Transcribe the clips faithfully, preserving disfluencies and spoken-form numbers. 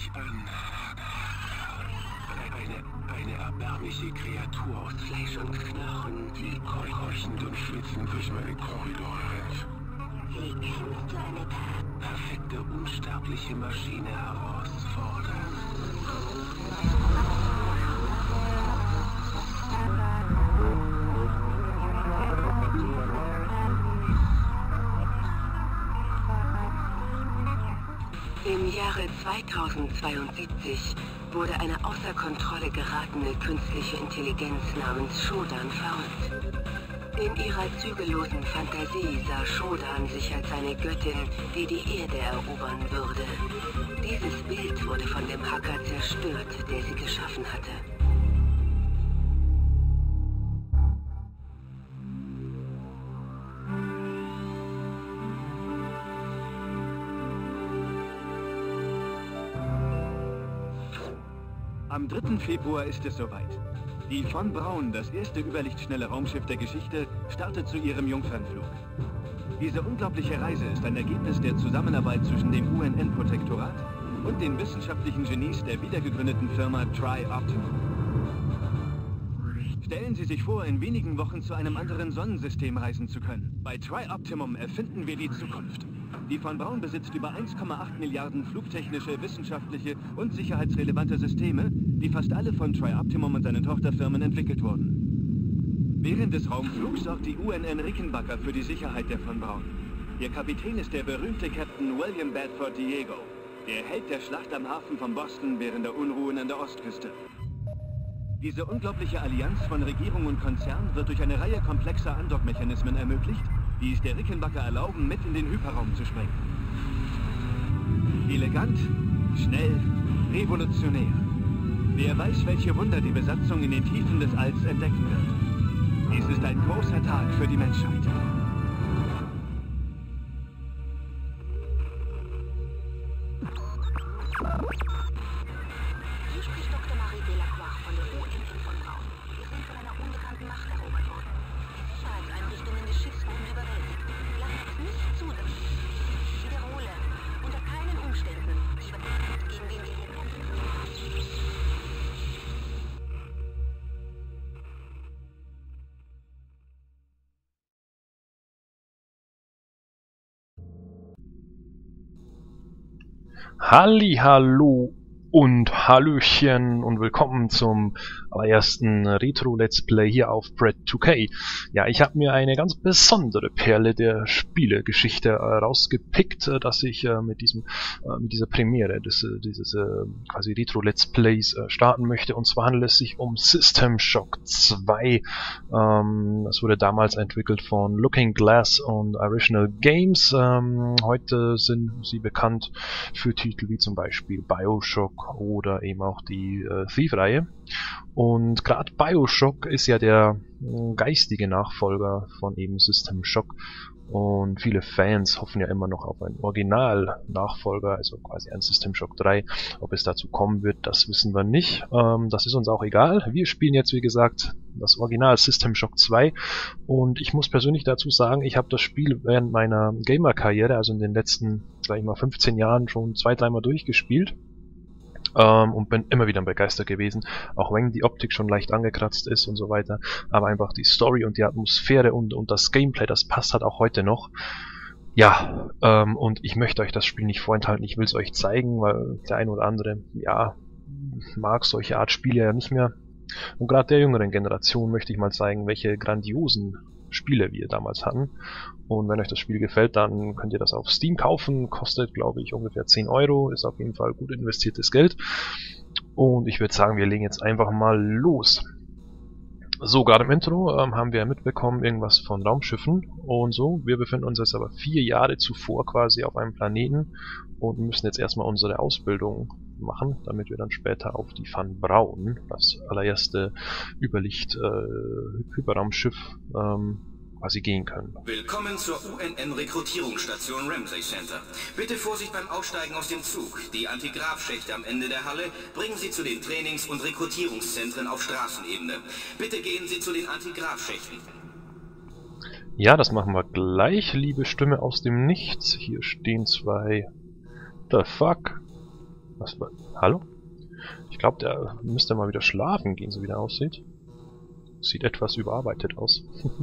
sich an. Eine, eine erbärmliche Kreatur aus Fleisch und Knochen, die keuchend und schwitzend durch meine Korridore rennt. Wie kannst du eine perfekte, unsterbliche Maschine herausfordern? Im Jahre zweitausendzweiundsiebzig wurde eine außer Kontrolle geratene künstliche Intelligenz namens Shodan verrückt. In ihrer zügellosen Fantasie sah Shodan sich als eine Göttin, die die Erde erobern würde. Dieses Bild wurde von dem Hacker zerstört, der sie geschaffen hatte. Am dritten Februar ist es soweit. Die von Braun, das erste überlichtschnelle Raumschiff der Geschichte, startet zu ihrem Jungfernflug. Diese unglaubliche Reise ist ein Ergebnis der Zusammenarbeit zwischen dem U N N-Protektorat und den wissenschaftlichen Genies der wiedergegründeten Firma Tri-Optimum. Stellen Sie sich vor, in wenigen Wochen zu einem anderen Sonnensystem reisen zu können. Bei Tri-Optimum erfinden wir die Zukunft. Die von Braun besitzt über eins Komma acht Milliarden flugtechnische, wissenschaftliche und sicherheitsrelevante Systeme, die fast alle von Tri-Optimum und seinen Tochterfirmen entwickelt wurden. Während des Raumflugs sorgt die U N N Rickenbacker für die Sicherheit der von Braun. Ihr Kapitän ist der berühmte Captain William Bedford Diego, der Held der Schlacht am Hafen von Boston während der Unruhen an der Ostküste. Diese unglaubliche Allianz von Regierung und Konzern wird durch eine Reihe komplexer Andockmechanismen ermöglicht, die es der Rickenbacker erlauben, mit in den Hyperraum zu springen. Elegant, schnell, revolutionär. Wer weiß, welche Wunder die Besatzung in den Tiefen des Alls entdecken wird. Dies ist ein großer Tag für die Menschheit. Hier spricht Doktor Marie Delacroix von der U N N von Braun. Wir sind von einer unbekannten Macht erobert worden. Die Sicherheitseinrichtungen des Schiffs wurden überwältigt. Lasst uns nicht zu, dass... Ich wiederhole, unter keinen Umständen, lieber gegen den wir hier kämpfen. Hallihallo und Hallöchen und willkommen zum allerersten Retro-Let's Play hier auf Brett two K. Ja, ich habe mir eine ganz besondere Perle der Spielegeschichte äh, rausgepickt, äh, dass ich äh, mit diesem äh, mit dieser Premiere des, äh, dieses äh, quasi Retro-Let's Plays äh, starten möchte. Und zwar handelt es sich um System Shock zwei. Ähm, das wurde damals entwickelt von Looking Glass und Original Games. Ähm, heute sind sie bekannt für Titel wie zum Beispiel Bioshock oder eben auch die äh, Thief-Reihe. Und gerade Bioshock ist ja der äh, geistige Nachfolger von eben System Shock. Und viele Fans hoffen ja immer noch auf einen Original-Nachfolger, also quasi ein System Shock drei. Ob es dazu kommen wird, das wissen wir nicht. Ähm, das ist uns auch egal. Wir spielen jetzt, wie gesagt, das Original System Shock zwei. Und ich muss persönlich dazu sagen, ich habe das Spiel während meiner Gamer-Karriere, also in den letzten, sag ich mal, fünfzehn Jahren schon zwei, dreimal durchgespielt. Ähm, und bin immer wieder begeistert gewesen, auch wenn die Optik schon leicht angekratzt ist und so weiter, aber einfach die Story und die Atmosphäre und, und das Gameplay, das passt halt auch heute noch. Ja, ähm, und ich möchte euch das Spiel nicht vorenthalten, ich will es euch zeigen, weil der ein oder andere, ja, mag solche Art Spiele ja nicht mehr. Und gerade der jüngeren Generation möchte ich mal zeigen, welche grandiosen Spiele wir damals hatten. Und wenn euch das Spiel gefällt, dann könnt ihr das auf Steam kaufen. Kostet, glaube ich, ungefähr zehn Euro. Ist auf jeden Fall gut investiertes Geld. Und ich würde sagen, wir legen jetzt einfach mal los. So, gerade im Intro ähm, haben wir mitbekommen irgendwas von Raumschiffen und so. Wir befinden uns jetzt aber vier Jahre zuvor quasi auf einem Planeten und müssen jetzt erstmal unsere Ausbildung machen, damit wir dann später auf die Van Braun, das allererste Überlicht-Hyperraumschiff, äh, ähm, quasi gehen können. Willkommen zur U N N-Rekrutierungsstation Ramsey Center. Bitte Vorsicht beim Aussteigen aus dem Zug. Die Antigrafschächte am Ende der Halle bringen Sie zu den Trainings- und Rekrutierungszentren auf Straßenebene. Bitte gehen Sie zu den Antigrafschächten. Ja, das machen wir gleich, liebe Stimme aus dem Nichts. Hier stehen zwei... The fuck? Was war... Hallo? Ich glaube, der müsste mal wieder schlafen gehen, so wie der aussieht. Sieht etwas überarbeitet aus.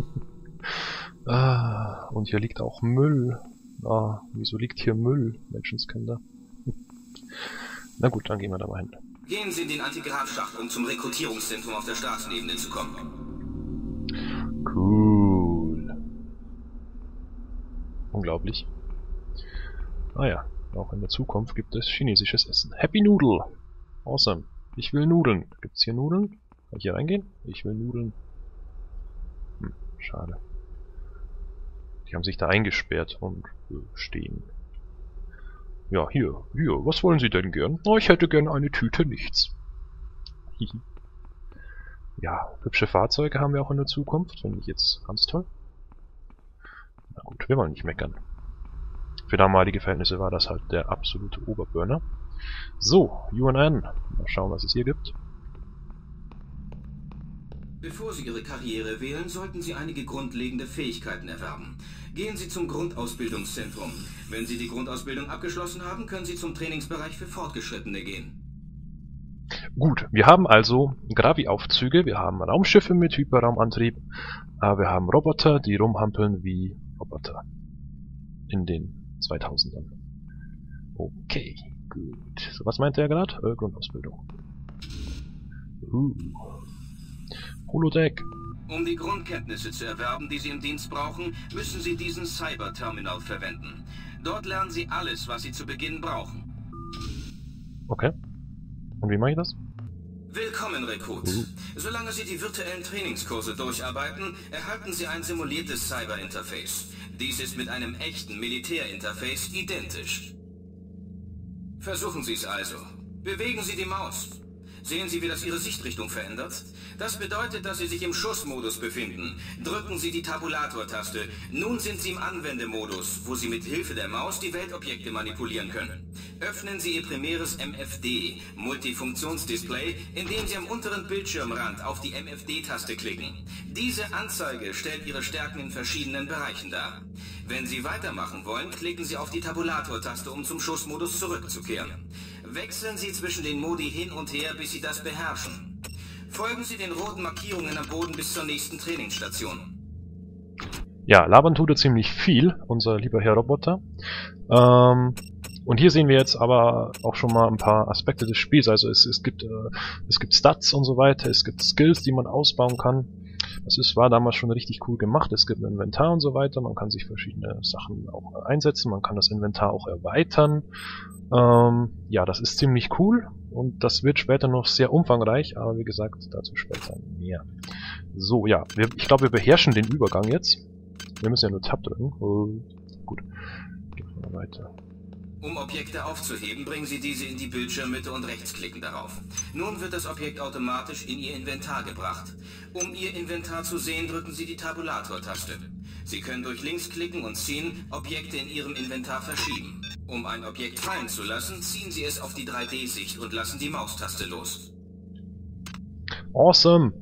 Ah, und hier liegt auch Müll. Ah, wieso liegt hier Müll, Menschenskinder? Na gut, dann gehen wir da mal hin. Gehen Sie in den Antigrafschacht, um zum Rekrutierungszentrum auf der Straßenebene zu kommen. Cool. Unglaublich. Ah ja, auch in der Zukunft gibt es chinesisches Essen. Happy Noodle. Awesome. Ich will Nudeln. Gibt's hier Nudeln? Kann ich hier reingehen? Ich will Nudeln. Hm, schade. Die haben sich da eingesperrt und äh, stehen. Ja, hier, hier, was wollen Sie denn gern? Oh, ich hätte gern eine Tüte nichts. Hihi. Ja, hübsche Fahrzeuge haben wir auch in der Zukunft, finde ich jetzt ganz toll. Na gut, wir wollen nicht meckern. Für damalige Verhältnisse war das halt der absolute Oberburner. So, U N N. Mal schauen, was es hier gibt. Bevor Sie Ihre Karriere wählen, sollten Sie einige grundlegende Fähigkeiten erwerben. Gehen Sie zum Grundausbildungszentrum. Wenn Sie die Grundausbildung abgeschlossen haben, können Sie zum Trainingsbereich für Fortgeschrittene gehen. Gut, wir haben also Gravi-Aufzüge, wir haben Raumschiffe mit Hyperraumantrieb, äh, wir haben Roboter, die rumhampeln wie Roboter in den zweitausendern. Okay, gut. So, was meinte er gerade? Äh, Grundausbildung. Uh. Holodeck. Um die Grundkenntnisse zu erwerben, die Sie im Dienst brauchen, müssen Sie diesen Cyber-Terminal verwenden. Dort lernen Sie alles, was Sie zu Beginn brauchen. Okay. Und wie mache ich das? Willkommen, Rekrut. Uh. Solange Sie die virtuellen Trainingskurse durcharbeiten, erhalten Sie ein simuliertes Cyber-Interface. Dies ist mit einem echten Militär-Interface identisch. Versuchen Sie es also. Bewegen Sie die Maus. Sehen Sie, wie das Ihre Sichtrichtung verändert? Das bedeutet, dass Sie sich im Schussmodus befinden. Drücken Sie die Tabulator-Taste. Nun sind Sie im Anwendemodus, wo Sie mit Hilfe der Maus die Weltobjekte manipulieren können. Öffnen Sie Ihr primäres M F D, Multifunktionsdisplay, indem Sie am unteren Bildschirmrand auf die M F D-Taste klicken. Diese Anzeige stellt Ihre Stärken in verschiedenen Bereichen dar. Wenn Sie weitermachen wollen, klicken Sie auf die Tabulator-Taste, um zum Schussmodus zurückzukehren. Wechseln Sie zwischen den Modi hin und her, bis Sie das beherrschen. Folgen Sie den roten Markierungen am Boden bis zur nächsten Trainingsstation. Ja, labern tut er ziemlich viel, unser lieber Herr Roboter. Ähm, und hier sehen wir jetzt aber auch schon mal ein paar Aspekte des Spiels. Also es, es, gibt, äh, es gibt Stats und so weiter, es gibt Skills, die man ausbauen kann. Das ist, war damals schon richtig cool gemacht. Es gibt ein Inventar und so weiter. Man kann sich verschiedene Sachen auch einsetzen. Man kann das Inventar auch erweitern. Ähm, ja, das ist ziemlich cool. Und das wird später noch sehr umfangreich. Aber wie gesagt, dazu später mehr. So, ja. Wir, ich glaube, wir beherrschen den Übergang jetzt. Wir müssen ja nur Tab drücken. Oh, gut. Gehen wir mal weiter. Um Objekte aufzuheben, bringen Sie diese in die Bildschirmmitte und rechtsklicken darauf. Nun wird das Objekt automatisch in Ihr Inventar gebracht. Um Ihr Inventar zu sehen, drücken Sie die Tabulator-Taste. Sie können durch Linksklicken und Ziehen Objekte in Ihrem Inventar verschieben. Um ein Objekt fallen zu lassen, ziehen Sie es auf die drei D Sicht und lassen die Maustaste los. Awesome!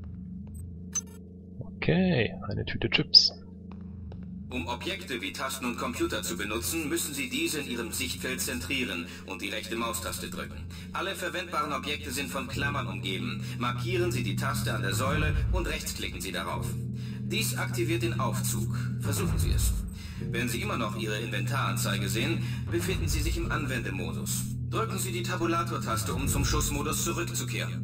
Okay, eine Tüte Chips. Um Objekte wie Tasten und Computer zu benutzen, müssen Sie diese in Ihrem Sichtfeld zentrieren und die rechte Maustaste drücken. Alle verwendbaren Objekte sind von Klammern umgeben. Markieren Sie die Taste an der Säule und rechtsklicken Sie darauf. Dies aktiviert den Aufzug. Versuchen Sie es. Wenn Sie immer noch Ihre Inventaranzeige sehen, befinden Sie sich im Anwendemodus. Drücken Sie die Tabulator-Taste, um zum Schussmodus zurückzukehren.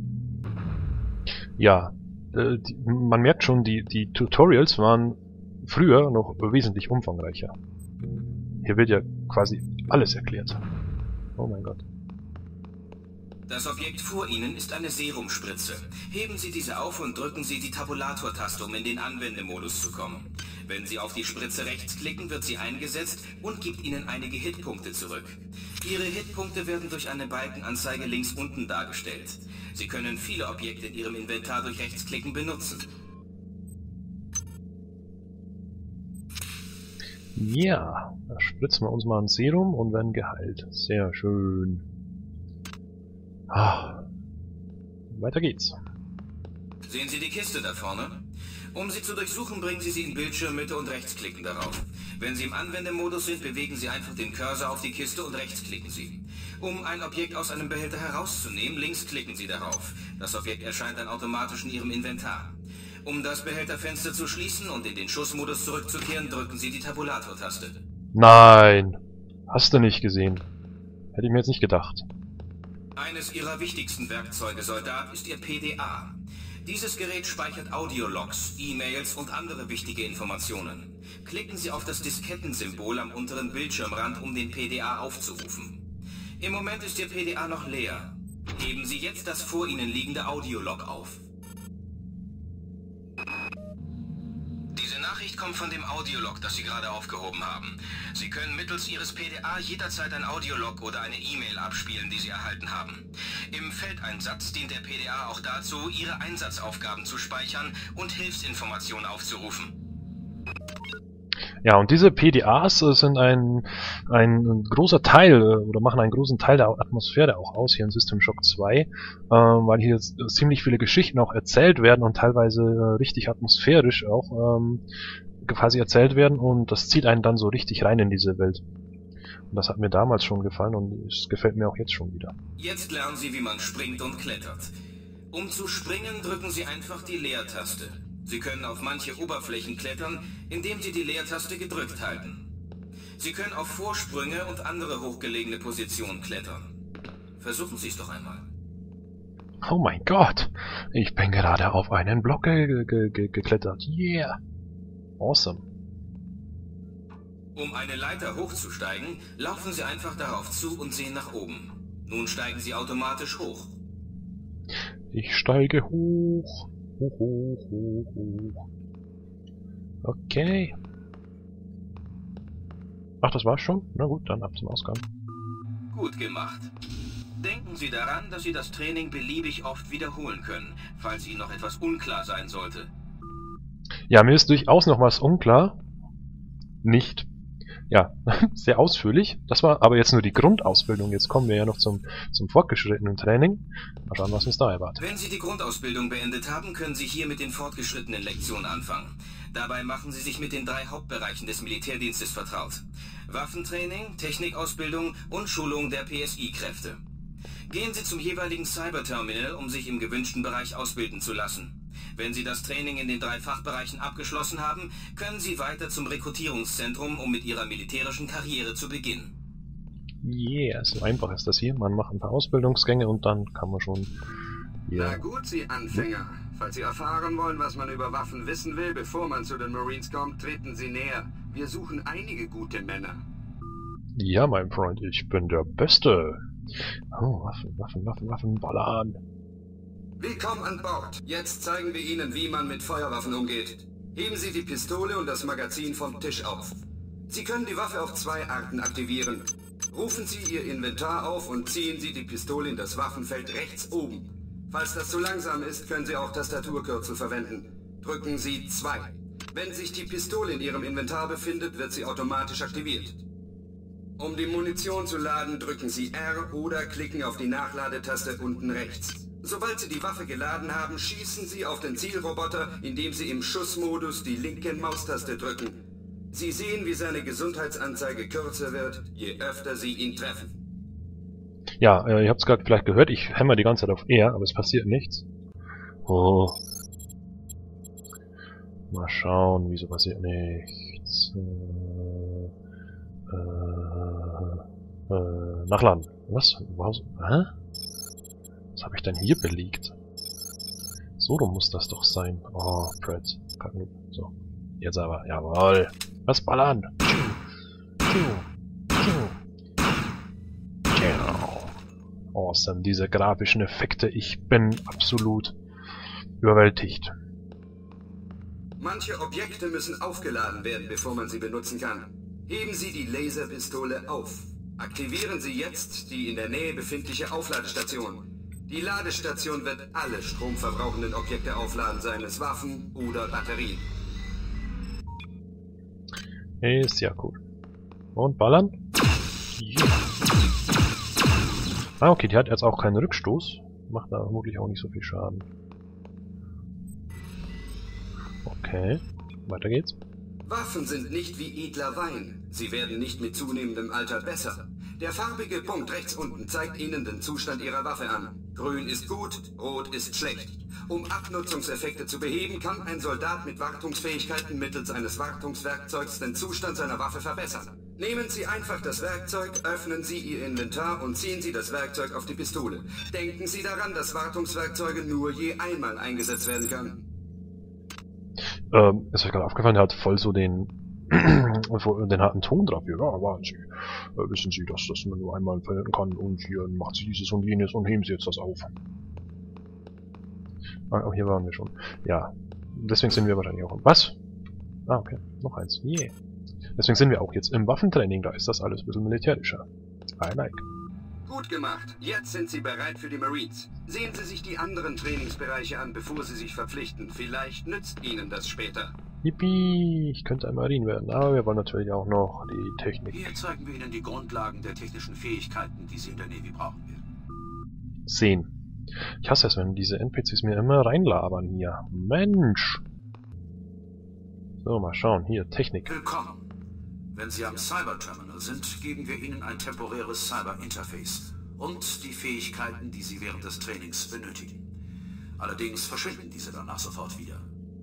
Ja, äh, die, man merkt schon, die, die Tutorials waren früher noch wesentlich umfangreicher. Hier wird ja quasi alles erklärt. Oh mein Gott. Das Objekt vor Ihnen ist eine Serumspritze. Heben Sie diese auf und drücken Sie die Tabulator-Taste, um in den Anwendemodus zu kommen. Wenn Sie auf die Spritze rechtsklicken, wird sie eingesetzt und gibt Ihnen einige Hitpunkte zurück. Ihre Hitpunkte werden durch eine Balkenanzeige links unten dargestellt. Sie können viele Objekte in Ihrem Inventar durch Rechtsklicken benutzen. Ja, da spritzen wir uns mal ein Serum und werden geheilt. Sehr schön. Ah. Weiter geht's. Sehen Sie die Kiste da vorne? Um sie zu durchsuchen, bringen Sie sie in Bildschirmmitte und rechtsklicken darauf. Wenn Sie im Anwendemodus sind, bewegen Sie einfach den Cursor auf die Kiste und rechtsklicken Sie. Um ein Objekt aus einem Behälter herauszunehmen, links klicken Sie darauf. Das Objekt erscheint dann automatisch in Ihrem Inventar. Um das Behälterfenster zu schließen und in den Schussmodus zurückzukehren, drücken Sie die Tabulator-Taste. Nein. Hast du nicht gesehen. Hätte ich mir jetzt nicht gedacht. Eines Ihrer wichtigsten Werkzeuge, Soldat, ist Ihr P D A. Dieses Gerät speichert Audiologs, E-Mails und andere wichtige Informationen. Klicken Sie auf das Diskettensymbol am unteren Bildschirmrand, um den P D A aufzurufen. Im Moment ist Ihr P D A noch leer. Heben Sie jetzt das vor Ihnen liegende Audiolog auf. Diese Nachricht kommt von dem Audiolog, das Sie gerade aufgehoben haben. Sie können mittels Ihres P D A jederzeit ein Audiolog oder eine E-Mail abspielen, die Sie erhalten haben. Im Feldeinsatz dient der P D A auch dazu, Ihre Einsatzaufgaben zu speichern und Hilfsinformationen aufzurufen. Ja, und diese P D As äh, sind ein, ein großer Teil äh, oder machen einen großen Teil der Atmosphäre auch aus hier in System Shock zwei, äh, weil hier jetzt ziemlich viele Geschichten auch erzählt werden und teilweise äh, richtig atmosphärisch auch ähm, quasi erzählt werden, und das zieht einen dann so richtig rein in diese Welt. Und das hat mir damals schon gefallen und es gefällt mir auch jetzt schon wieder. Jetzt lernen Sie, wie man springt und klettert. Um zu springen, drücken Sie einfach die Leertaste. Sie können auf manche Oberflächen klettern, indem Sie die Leertaste gedrückt halten. Sie können auf Vorsprünge und andere hochgelegene Positionen klettern. Versuchen Sie es doch einmal. Oh mein Gott, ich bin gerade auf einen Block ge ge ge geklettert. Yeah. Awesome. Um eine Leiter hochzusteigen, laufen Sie einfach darauf zu und sehen nach oben. Nun steigen Sie automatisch hoch. Ich steige hoch. Hoch, hoch, hoch, hoch. Okay. Ach, das war's schon? Na gut, dann ab zum Ausgang. Gut gemacht. Denken Sie daran, dass Sie das Training beliebig oft wiederholen können, falls Ihnen noch etwas unklar sein sollte. Ja, mir ist durchaus noch was unklar. Nicht. Ja, sehr ausführlich. Das war aber jetzt nur die Grundausbildung. Jetzt kommen wir ja noch zum, zum fortgeschrittenen Training. Mal schauen, was uns da erwartet. Wenn Sie die Grundausbildung beendet haben, können Sie hier mit den fortgeschrittenen Lektionen anfangen. Dabei machen Sie sich mit den drei Hauptbereichen des Militärdienstes vertraut: Waffentraining, Technikausbildung und Schulung der P S I-Kräfte. Gehen Sie zum jeweiligen Cyberterminal, um sich im gewünschten Bereich ausbilden zu lassen. Wenn Sie das Training in den drei Fachbereichen abgeschlossen haben, können Sie weiter zum Rekrutierungszentrum, um mit Ihrer militärischen Karriere zu beginnen. Yeah, so einfach ist das hier. Man macht ein paar Ausbildungsgänge und dann kann man schon... Na gut, Sie Anfänger. Falls Sie erfahren wollen, was man über Waffen wissen will, bevor man zu den Marines kommt, treten Sie näher. Wir suchen einige gute Männer. Ja, mein Freund, ich bin der Beste. Oh, Waffen, Waffen, Waffen, Waffen, ballern. Willkommen an Bord. Jetzt zeigen wir Ihnen, wie man mit Feuerwaffen umgeht. Heben Sie die Pistole und das Magazin vom Tisch auf. Sie können die Waffe auf zwei Arten aktivieren. Rufen Sie Ihr Inventar auf und ziehen Sie die Pistole in das Waffenfeld rechts oben. Falls das zu langsam ist, können Sie auch Tastaturkürzel verwenden. Drücken Sie zwei. Wenn sich die Pistole in Ihrem Inventar befindet, wird sie automatisch aktiviert. Um die Munition zu laden, drücken Sie R oder klicken auf die Nachladetaste unten rechts. Sobald Sie die Waffe geladen haben, schießen Sie auf den Zielroboter, indem Sie im Schussmodus die linke Maustaste drücken. Sie sehen, wie seine Gesundheitsanzeige kürzer wird, je öfter Sie ihn treffen. Ja, äh, ihr habt es gerade vielleicht gehört, ich hämmer die ganze Zeit auf R, aber es passiert nichts. Oh. Mal schauen, wieso passiert nichts. Äh, äh, äh, nachladen. Was? Was? Hä? Was habe ich denn hier belegt? So rum muss das doch sein. Oh, Pred. So. Jetzt aber. Jawohl. Was ballern? Awesome. Diese grafischen Effekte. Ich bin absolut überwältigt. Manche Objekte müssen aufgeladen werden, bevor man sie benutzen kann. Heben Sie die Laserpistole auf. Aktivieren Sie jetzt die in der Nähe befindliche Aufladestation. Die Ladestation wird alle stromverbrauchenden Objekte aufladen, seien es Waffen oder Batterien. Ist ja cool. Und ballern? Yeah. Ah, okay, die hat jetzt auch keinen Rückstoß. Macht da vermutlich auch nicht so viel Schaden. Okay, weiter geht's. Waffen sind nicht wie edler Wein. Sie werden nicht mit zunehmendem Alter besser. Der farbige Punkt rechts unten zeigt Ihnen den Zustand Ihrer Waffe an. Grün ist gut, rot ist schlecht. Um Abnutzungseffekte zu beheben, kann ein Soldat mit Wartungsfähigkeiten mittels eines Wartungswerkzeugs den Zustand seiner Waffe verbessern. Nehmen Sie einfach das Werkzeug, öffnen Sie Ihr Inventar und ziehen Sie das Werkzeug auf die Pistole. Denken Sie daran, dass Wartungswerkzeuge nur je einmal eingesetzt werden können. Ähm, ist euch gerade aufgefallen, der hat voll so den den harten Ton drauf. Ja, warten Sie. Äh, wissen Sie, dass das nur einmal verwenden kann und hier macht Sie dieses und jenes und heben Sie jetzt das auf. Ah, oh, hier waren wir schon. Ja, deswegen sind wir wahrscheinlich auch... Was? Ah, okay. Noch eins. Yeah. Deswegen sind wir auch jetzt im Waffentraining. Da ist das alles ein bisschen militärischer. I like. Gut gemacht. Jetzt sind Sie bereit für die Marines. Sehen Sie sich die anderen Trainingsbereiche an, bevor Sie sich verpflichten. Vielleicht nützt Ihnen das später. Yippie, ich könnte ein Marine werden, aber wir wollen natürlich auch noch die Technik. Hier zeigen wir Ihnen die Grundlagen der technischen Fähigkeiten, die Sie in der Navy brauchen werden. Sehen. Ich hasse es, wenn diese N P Cs mir immer reinlabern hier. Mensch! So, mal schauen. Hier, Technik. Willkommen. Wenn Sie am Cyber-Terminal sind, geben wir Ihnen ein temporäres Cyber-Interface und die Fähigkeiten, die Sie während des Trainings benötigen. Allerdings verschwinden diese danach sofort wieder.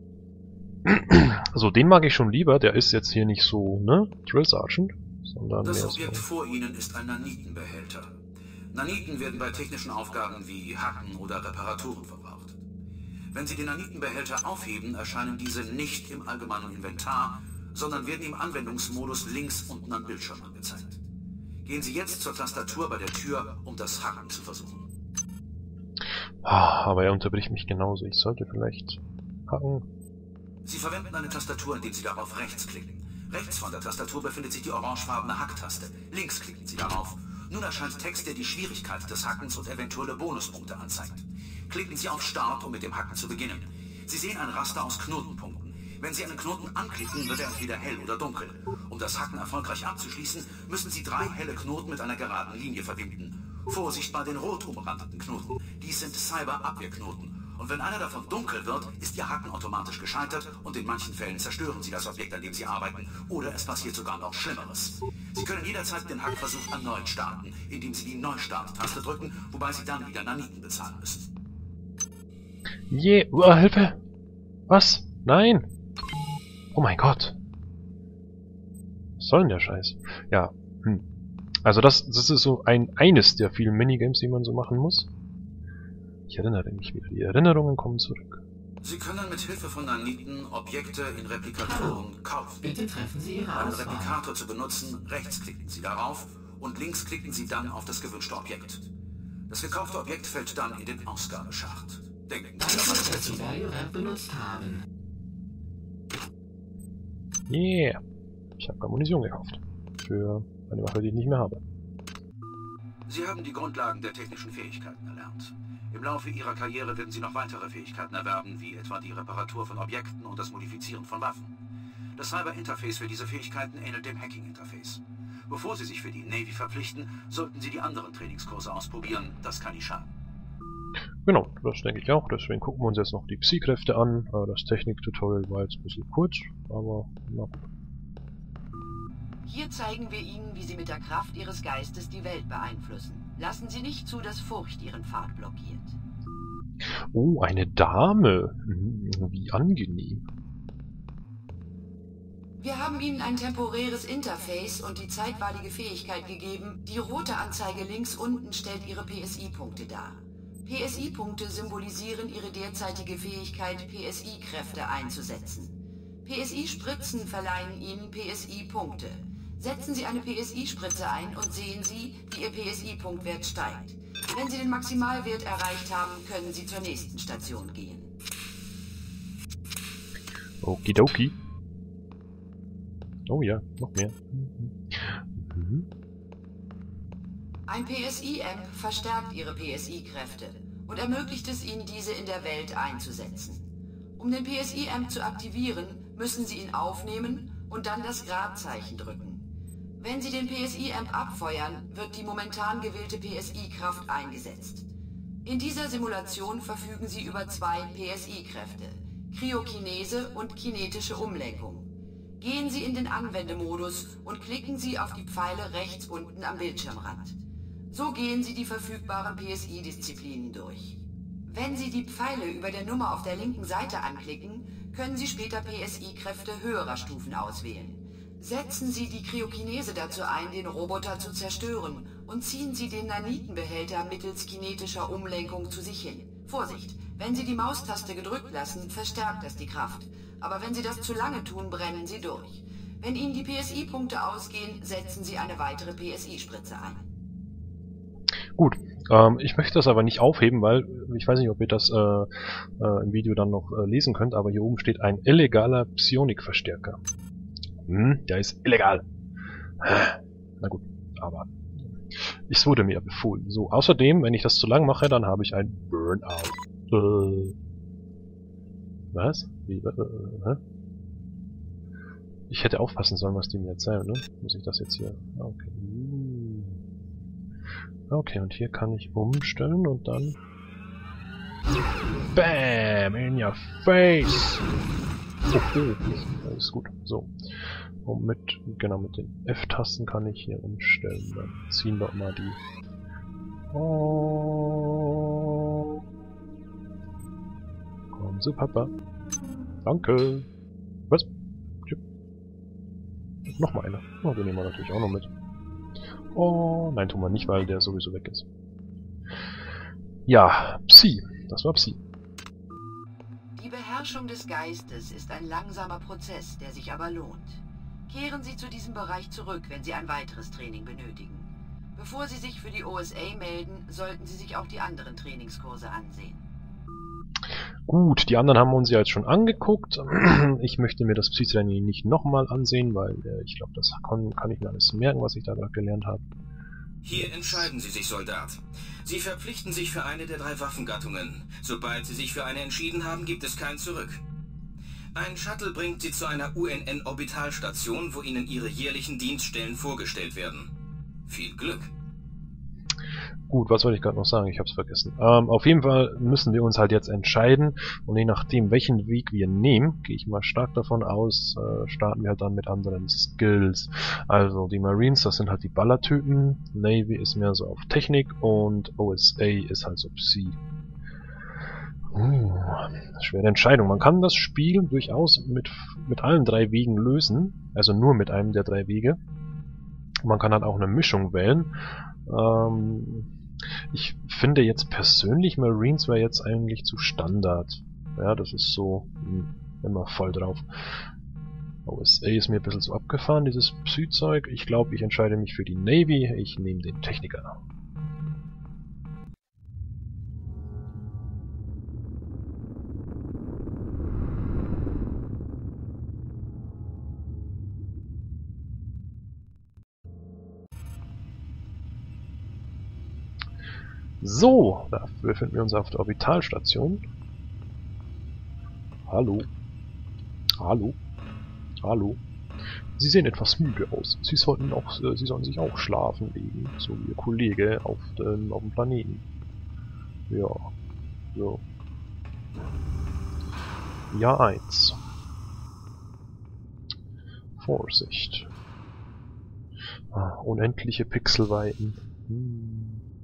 Also den mag ich schon lieber, der ist jetzt hier nicht so, ne, Drill Sergeant, sondern das mehr Objekt so. vor Ihnen ist ein Nanitenbehälter. Naniten werden bei technischen Aufgaben wie Hacken oder Reparaturen verbraucht. Wenn Sie den Nanitenbehälter aufheben, erscheinen diese nicht im allgemeinen Inventar, sondern werden im Anwendungsmodus links unten am Bildschirm angezeigt. Gehen Sie jetzt zur Tastatur bei der Tür, um das Hacken zu versuchen. Ah, aber er unterbricht mich genauso. Ich sollte vielleicht hacken. Sie verwenden eine Tastatur, indem Sie darauf rechts klicken. Rechts von der Tastatur befindet sich die orangefarbene Hacktaste. Links klicken Sie darauf. Nun erscheint Text, der die Schwierigkeit des Hackens und eventuelle Bonuspunkte anzeigt. Klicken Sie auf Start, um mit dem Hacken zu beginnen. Sie sehen ein Raster aus Knotenpunkten. Wenn Sie einen Knoten anklicken, wird er entweder hell oder dunkel. Um das Hacken erfolgreich abzuschließen, müssen Sie drei helle Knoten mit einer geraden Linie verbinden. Vorsicht bei den rot umrandeten Knoten. Dies sind Cyber-Abwehrknoten. Und wenn einer davon dunkel wird, ist Ihr Hacken automatisch gescheitert und in manchen Fällen zerstören Sie das Objekt, an dem Sie arbeiten. Oder es passiert sogar noch Schlimmeres. Sie können jederzeit den Hackversuch erneut starten, indem Sie die Neustart-Taste drücken, wobei Sie dann wieder Naniten bezahlen müssen. Je, yeah. uh, Hilfe! Was? Nein! Oh mein Gott! Was soll denn der Scheiß? Ja, hm. Also das, das ist so ein eines der vielen Minigames, die man so machen muss. Ich erinnere mich wieder. Die Erinnerungen kommen zurück. Sie können mit Hilfe von Naniten Objekte in Replikatoren kaufen. Bitte treffen Sie Ihre Um einen Auswahl. Replikator zu benutzen, rechts klicken Sie darauf und links klicken Sie dann auf das gewünschte Objekt. Das gekaufte Objekt fällt dann in den Ausgabeschacht. Denken Sie daran, Danke, dass Sie Value Ramp benutzt haben. Yeah! Ich habe Munition gekauft. Für eine Waffe, die ich nicht mehr habe. Sie haben die Grundlagen der technischen Fähigkeiten erlernt. Im Laufe Ihrer Karriere werden Sie noch weitere Fähigkeiten erwerben, wie etwa die Reparatur von Objekten und das Modifizieren von Waffen. Das Cyber-Interface für diese Fähigkeiten ähnelt dem Hacking-Interface. Bevor Sie sich für die Navy verpflichten, sollten Sie die anderen Trainingskurse ausprobieren. Das kann nicht schaden. Genau, das denke ich auch. Deswegen gucken wir uns jetzt noch die Psy-Kräfte an. Das Technik-Tutorial war jetzt ein bisschen kurz, aber na gut. Hier zeigen wir Ihnen, wie Sie mit der Kraft Ihres Geistes die Welt beeinflussen. Lassen Sie nicht zu, dass Furcht Ihren Pfad blockiert. Oh, eine Dame. Hm, wie angenehm. Wir haben Ihnen ein temporäres Interface und die zeitweilige Fähigkeit gegeben. Die rote Anzeige links unten stellt Ihre P S I-Punkte dar. P S I-Punkte symbolisieren Ihre derzeitige Fähigkeit, P S I-Kräfte einzusetzen. P S I-Spritzen verleihen Ihnen P S I-Punkte. Setzen Sie eine P S I-Spritze ein und sehen Sie, wie Ihr P S I-Punktwert steigt. Wenn Sie den Maximalwert erreicht haben, können Sie zur nächsten Station gehen. Okidoki. Oh ja, noch mehr. Mhm. Ein P S I-Amp verstärkt Ihre P S I-Kräfte und ermöglicht es Ihnen, diese in der Welt einzusetzen. Um den P S I-Amp zu aktivieren, müssen Sie ihn aufnehmen und dann das Gradzeichen drücken. Wenn Sie den P S I-Amp abfeuern, wird die momentan gewählte P S I-Kraft eingesetzt. In dieser Simulation verfügen Sie über zwei P S I-Kräfte, Kryokinese und kinetische Umlenkung. Gehen Sie in den Anwendemodus und klicken Sie auf die Pfeile rechts unten am Bildschirmrand. So gehen Sie die verfügbaren P S I-Disziplinen durch. Wenn Sie die Pfeile über der Nummer auf der linken Seite anklicken, können Sie später P S I-Kräfte höherer Stufen auswählen. Setzen Sie die Kryokinese dazu ein, den Roboter zu zerstören, und ziehen Sie den Nanitenbehälter mittels kinetischer Umlenkung zu sich hin. Vorsicht! Wenn Sie die Maustaste gedrückt lassen, verstärkt das die Kraft. Aber wenn Sie das zu lange tun, brennen Sie durch. Wenn Ihnen die P S I-Punkte ausgehen, setzen Sie eine weitere P S I-Spritze ein. Gut, ähm, ich möchte das aber nicht aufheben, weil ich weiß nicht, ob ihr das äh, äh, im Video dann noch äh, lesen könnt, aber hier oben steht ein illegaler Psionikverstärker. Hm, der ist illegal. Na gut, aber es wurde mir befohlen. So, außerdem, wenn ich das zu lang mache, dann habe ich ein Burnout. Äh, was? Wie, äh, äh, ich hätte aufpassen sollen, was die mir erzählen, ne? Muss ich das jetzt hier... Okay. Okay, und hier kann ich umstellen und dann... Bam! In your face! Oh, oh, ist gut. So. Und mit, genau, mit den F-Tasten kann ich hier umstellen. Dann ziehen wir mal die... Oh. Komm so, Papa. Danke. Was? Nochmal einer. Oh, den nehmen wir natürlich auch noch mit. Oh, nein, tun wir nicht, weil der sowieso weg ist. Ja, Psi. Das war Psi. Die Beherrschung des Geistes ist ein langsamer Prozess, der sich aber lohnt. Kehren Sie zu diesem Bereich zurück, wenn Sie ein weiteres Training benötigen. Bevor Sie sich für die O S A melden, sollten Sie sich auch die anderen Trainingskurse ansehen. Gut, die anderen haben wir uns ja jetzt schon angeguckt. Ich möchte mir das Psi-Training nicht nochmal ansehen, weil äh, ich glaube, das kann, kann ich mir alles merken, was ich da gerade gelernt habe. Hier entscheiden Sie sich, Soldat. Sie verpflichten sich für eine der drei Waffengattungen. Sobald Sie sich für eine entschieden haben, gibt es kein Zurück. Ein Shuttle bringt Sie zu einer U N N-Orbitalstation, wo Ihnen Ihre jährlichen Dienststellen vorgestellt werden. Viel Glück! Gut, was wollte ich gerade noch sagen? Ich habe es vergessen. Ähm, auf jeden Fall müssen wir uns halt jetzt entscheiden und je nachdem, welchen Weg wir nehmen, gehe ich mal stark davon aus, äh, starten wir halt dann mit anderen Skills. Also die Marines, das sind halt die Ballertypen, Navy ist mehr so auf Technik und O S A ist halt so Psi. Uh, schwere Entscheidung. Man kann das Spiel durchaus mit, mit allen drei Wegen lösen, also nur mit einem der drei Wege. Man kann halt auch eine Mischung wählen. Ähm, ich finde jetzt persönlich, Marines wäre jetzt eigentlich zu Standard. Ja, das ist so mh, immer voll drauf. O S A ist mir ein bisschen zu abgefahren, dieses Psy-Zeug. Ich glaube, ich entscheide mich für die Navy. Ich nehme den Techniker. So, da befinden wir uns auf der Orbitalstation. Hallo. Hallo. Hallo. Sie sehen etwas müde aus. Sie sollten auch, äh, Sie sollten sich auch schlafen legen, so wie Ihr Kollege auf dem, auf dem Planeten. Ja. So. Ja, eins. Vorsicht. Ah, unendliche Pixelweiten. Hm.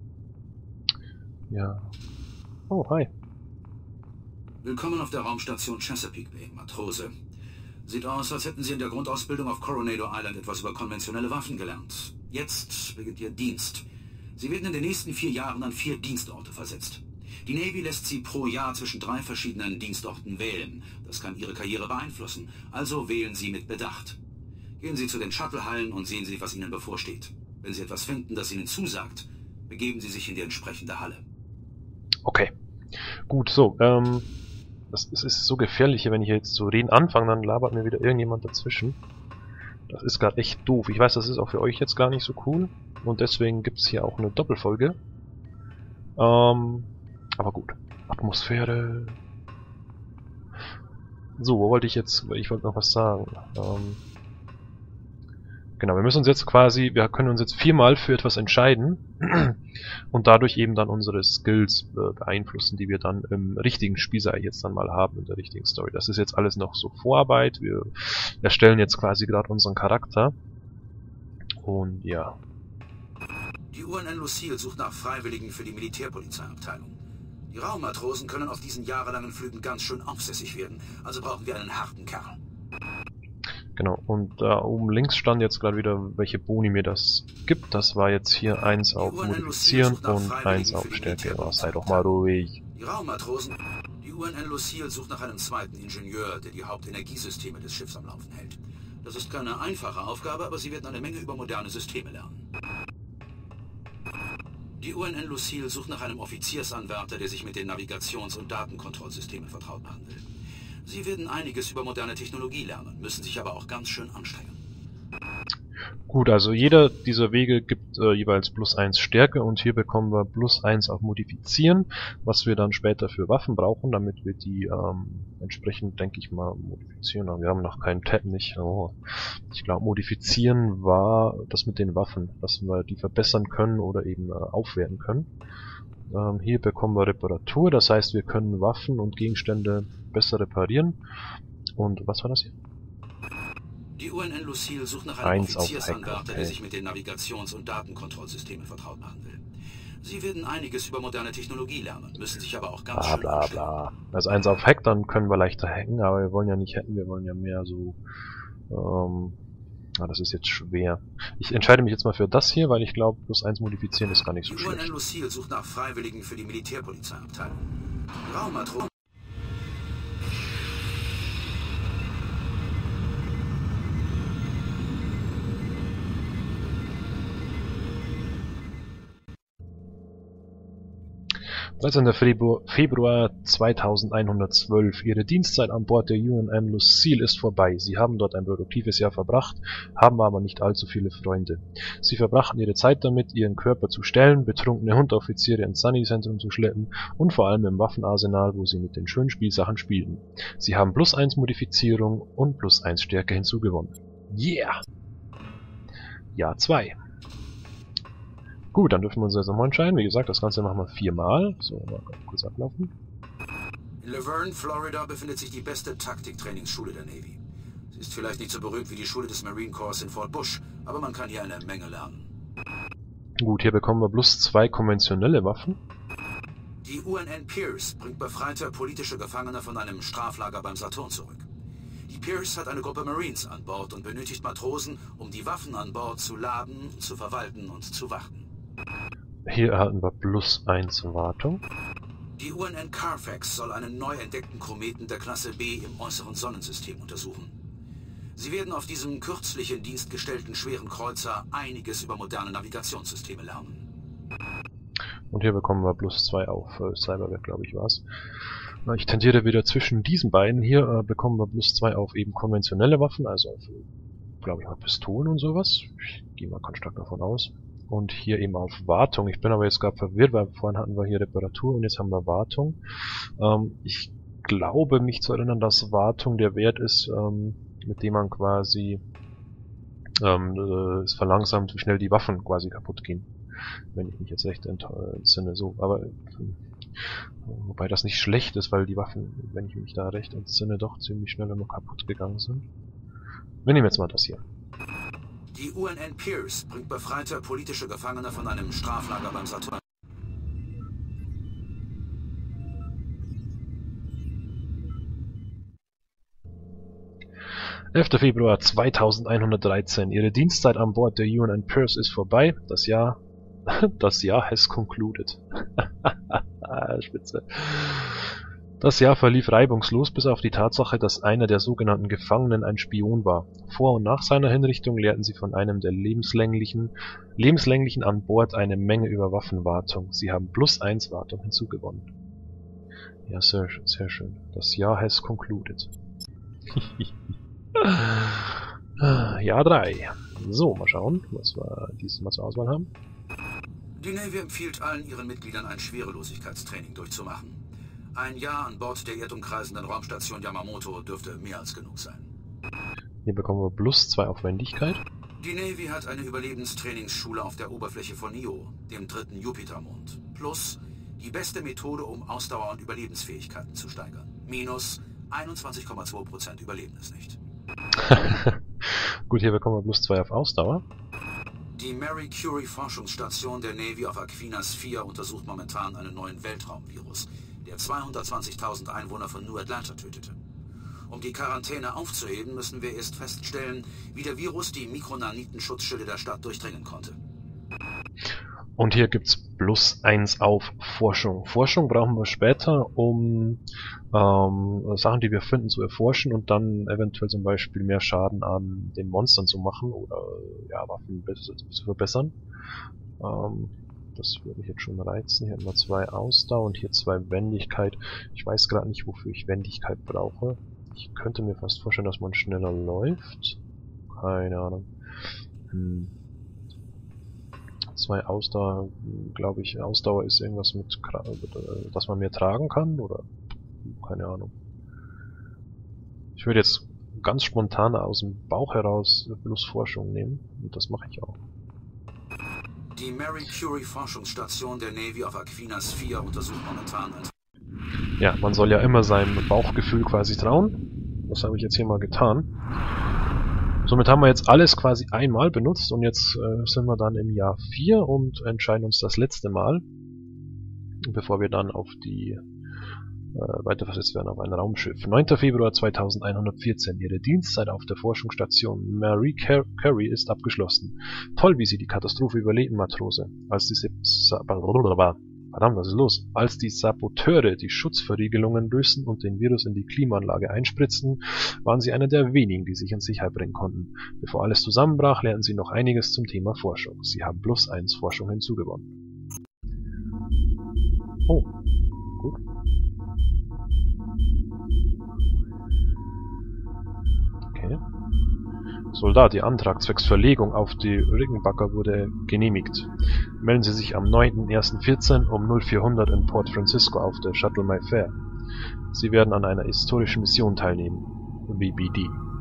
Ja. Oh, hi. Willkommen auf der Raumstation Chesapeake Bay, Matrose. Sieht aus, als hätten Sie in der Grundausbildung auf Coronado Island etwas über konventionelle Waffen gelernt. Jetzt beginnt Ihr Dienst. Sie werden in den nächsten vier Jahren an vier Dienstorte versetzt. Die Navy lässt Sie pro Jahr zwischen drei verschiedenen Dienstorten wählen. Das kann Ihre Karriere beeinflussen. Also wählen Sie mit Bedacht. Gehen Sie zu den Shuttlehallen und sehen Sie, was Ihnen bevorsteht. Wenn Sie etwas finden, das Ihnen zusagt, begeben Sie sich in die entsprechende Halle. Okay. Gut, so, ähm, das, das ist so gefährlich hier, wenn ich jetzt zu reden anfange, dann labert mir wieder irgendjemand dazwischen. Das ist gerade echt doof. Ich weiß, das ist auch für euch jetzt gar nicht so cool. Und deswegen gibt es hier auch eine Doppelfolge. Ähm, aber gut. Atmosphäre. So, wo wollte ich jetzt, ich wollte noch was sagen. Ähm, Genau, wir müssen uns jetzt quasi, wir können uns jetzt viermal für etwas entscheiden und dadurch eben dann unsere Skills äh, beeinflussen, die wir dann im richtigen Spiel, sag ich jetzt dann mal, haben, in der richtigen Story. Das ist jetzt alles noch so Vorarbeit, wir erstellen jetzt quasi gerade unseren Charakter und ja. Die U N N Lucille sucht nach Freiwilligen für die Militärpolizeiabteilung. Die Raummatrosen können auf diesen jahrelangen Flügen ganz schön aufsässig werden, also brauchen wir einen harten Kerl. Genau, und da oben links stand jetzt gerade wieder, welche Boni mir das gibt. Das war jetzt hier eins auf Modifizieren und eins auf Stärke. Oh, sei doch mal ruhig. Die Raummatrosen. Die U N N Lucille sucht nach einem zweiten Ingenieur, der die Hauptenergiesysteme des Schiffs am Laufen hält. Das ist keine einfache Aufgabe, aber sie werden eine Menge über moderne Systeme lernen. Die U N N Lucille sucht nach einem Offiziersanwärter, der sich mit den Navigations- und Datenkontrollsystemen vertraut machen will. Sie werden einiges über moderne Technologie lernen, müssen sich aber auch ganz schön anstrengen. Gut, also jeder dieser Wege gibt äh, jeweils plus eins Stärke und hier bekommen wir plus eins auf Modifizieren, was wir dann später für Waffen brauchen, damit wir die ähm, entsprechend, denke ich mal, modifizieren. Aber wir haben noch keinen Tab, nicht. Oh. Ich glaube, Modifizieren war das mit den Waffen, dass wir die verbessern können oder eben äh, aufwerten können. Ähm, hier bekommen wir Reparatur, das heißt, wir können Waffen und Gegenstände besser reparieren. Und was war das hier? Die U N N Lucille sucht nach einem Offiziersanwärter, der sich mit den Navigations- und Datenkontrollsystemen vertraut machen will. Sie werden einiges über moderne Technologie lernen, müssen sich aber auch ganz bla, schön bla, bla. Also eins auf Hack, dann können wir leichter hacken, aber wir wollen ja nicht hacken, wir wollen ja mehr so... Ähm, ah, das ist jetzt schwer. Ich entscheide mich jetzt mal für das hier, weil ich glaube, plus eins modifizieren ist gar nicht so schlecht. Die U N N Lucille sucht nach Freiwilligen für die Militärpolizeiabteilung. Raummatrosen. dreizehnter Februar zweitausendeinhundertzwölf. Ihre Dienstzeit an Bord der U N N Lucille ist vorbei. Sie haben dort ein produktives Jahr verbracht, haben aber nicht allzu viele Freunde. Sie verbrachten ihre Zeit damit, ihren Körper zu stellen, betrunkene Unteroffiziere ins Sunny-Zentrum zu schleppen und vor allem im Waffenarsenal, wo sie mit den schönen Spielsachen spielten. Sie haben plus eins Modifizierung und plus eins Stärke hinzugewonnen. Yeah! Jahr zwei. Gut, dann dürfen wir uns jetzt nochmal entscheiden. Wie gesagt, das Ganze machen wir viermal. So, mal kurz ablaufen. In Laverne, Florida befindet sich die beste Taktiktrainingsschule der Navy. Sie ist vielleicht nicht so berühmt wie die Schule des Marine Corps in Fort Bush, aber man kann hier eine Menge lernen. Gut, hier bekommen wir plus zwei konventionelle Waffen. Die U N N Pierce bringt befreite politische Gefangene von einem Straflager beim Saturn zurück. Die Pierce hat eine Gruppe Marines an Bord und benötigt Matrosen, um die Waffen an Bord zu laden, zu verwalten und zu warten. Hier erhalten wir plus eins Wartung. Die U N N Carfax soll einen neu entdeckten Kometen der Klasse B im äußeren Sonnensystem untersuchen. Sie werden auf diesem kürzlich in Dienst gestellten schweren Kreuzer einiges über moderne Navigationssysteme lernen. Und hier bekommen wir plus zwei auf äh, Cyberwerk, glaube ich, war's. Ich tendiere wieder zwischen diesen beiden. Hier äh, bekommen wir plus zwei auf eben konventionelle Waffen, also auf, glaube ich, mal Pistolen und sowas. Ich gehe mal ganz stark davon aus. Und hier eben auf Wartung. Ich bin aber jetzt gerade verwirrt, weil vorhin hatten wir hier Reparatur und jetzt haben wir Wartung. Ähm, ich glaube, mich zu erinnern, dass Wartung der Wert ist, ähm, mit dem man quasi ähm, äh, es verlangsamt, wie schnell die Waffen quasi kaputt gehen. Wenn ich mich jetzt recht entsinne. So, aber äh, wobei das nicht schlecht ist, weil die Waffen, wenn ich mich da recht entsinne, doch ziemlich schnell immer kaputt gegangen sind. Wir nehmen jetzt mal das hier. Die U N N Pierce bringt befreite politische Gefangene von einem Straflager beim Saturn. elfter Februar zweitausendeinhundertdreizehn. Ihre Dienstzeit an Bord der U N N Pierce ist vorbei. Das Jahr, das Jahr has concluded. Spitze. Das Jahr verlief reibungslos, bis auf die Tatsache, dass einer der sogenannten Gefangenen ein Spion war. Vor und nach seiner Hinrichtung lehrten sie von einem der lebenslänglichen, lebenslänglichen an Bord eine Menge über Waffenwartung. Sie haben plus eins Wartung hinzugewonnen. Ja, sehr, sehr schön. Das Jahr has concluded. Jahr drei. So, mal schauen, was wir dieses Mal zur Auswahl haben. Die Navy empfiehlt allen ihren Mitgliedern ein Schwerelosigkeitstraining durchzumachen. Ein Jahr an Bord der erdumkreisenden Raumstation Yamamoto dürfte mehr als genug sein. Hier bekommen wir plus zwei auf Wendigkeit. Die Navy hat eine Überlebenstrainingsschule auf der Oberfläche von Io, dem dritten Jupitermond. Plus die beste Methode, um Ausdauer und Überlebensfähigkeiten zu steigern. Minus einundzwanzig Komma zwei Prozent überleben es nicht. Gut, hier bekommen wir plus zwei auf Ausdauer. Die Marie Curie Forschungsstation der Navy auf Aquinas vier untersucht momentan einen neuen Weltraumvirus, der zweihundertzwanzigtausend Einwohner von New Atlanta tötete. Um die Quarantäne aufzuheben, müssen wir erst feststellen, wie der Virus die Mikronanitenschutzschilde der Stadt durchdringen konnte. Und hier gibt's plus eins auf Forschung. Forschung brauchen wir später, um ähm, Sachen, die wir finden, zu erforschen und dann eventuell zum Beispiel mehr Schaden an den Monstern zu machen oder ja, Waffen zu verbessern. Ähm, das würde mich jetzt schon reizen. Hier haben wir zwei Ausdauer und hier zwei Wendigkeit. Ich weiß gerade nicht, wofür ich Wendigkeit brauche. Ich könnte mir fast vorstellen, dass man schneller läuft. Keine Ahnung. Hm. Zwei Ausdauer, glaube ich, Ausdauer ist irgendwas mit, dass man mehr tragen kann, oder? Keine Ahnung. Ich würde jetzt ganz spontan aus dem Bauch heraus plus Forschung nehmen, und das mache ich auch. Die Marie Curie Forschungsstation der Navy auf Aquinas vier untersucht momentan ein... Ja, man soll ja immer seinem Bauchgefühl quasi trauen. Das habe ich jetzt hier mal getan. Somit haben wir jetzt alles quasi einmal benutzt und jetzt äh, sind wir dann im Jahr vier und entscheiden uns das letzte Mal, bevor wir dann auf die äh, weiterversetzt werden auf ein Raumschiff. neunter Februar zweitausendeinhundertvierzehn. Ihre Dienstzeit auf der Forschungsstation Marie Curie ist abgeschlossen. Toll, wie Sie die Katastrophe überleben, Matrose. Als diese Verdammt, was ist los? Als die Saboteure die Schutzverriegelungen lösten und den Virus in die Klimaanlage einspritzten, waren sie einer der wenigen, die sich in Sicherheit bringen konnten. Bevor alles zusammenbrach, lernten sie noch einiges zum Thema Forschung. Sie haben plus eins Forschung hinzugewonnen. Oh, gut. Okay. Soldat, Ihr Antrag zwecks Verlegung auf die Rickenbacker wurde genehmigt. Melden Sie sich am neunten ersten vierzehn um null vier hundert in Port Francisco auf der Shuttle Mayfair. Sie werden an einer historischen Mission teilnehmen. V B D.